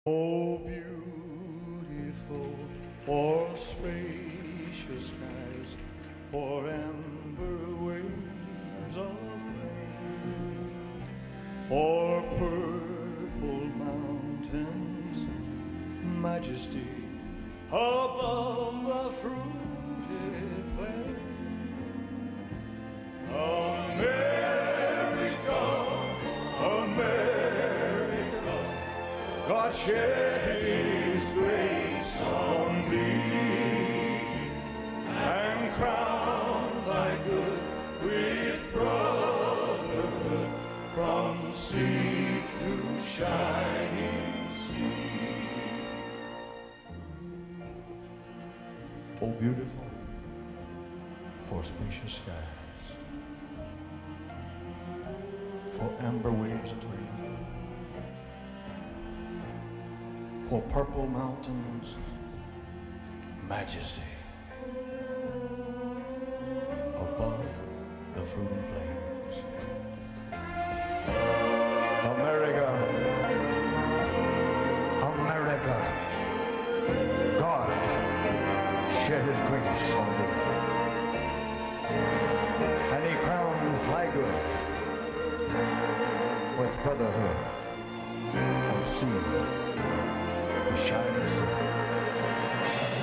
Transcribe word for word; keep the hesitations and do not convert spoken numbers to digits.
Oh, beautiful for spacious skies, for amber waves of rain, for purple mountains, majesty above the fruited plain. America, America, God shed His grace on thee, and crown thy good with brotherhood from sea to shining sea. Oh, beautiful for spacious skies, for amber waves of rain, for purple mountains, majesty above the fruiting flames. America, America, God shed His grace on thee, and He crowned thy good with brotherhood from sea to shining sea.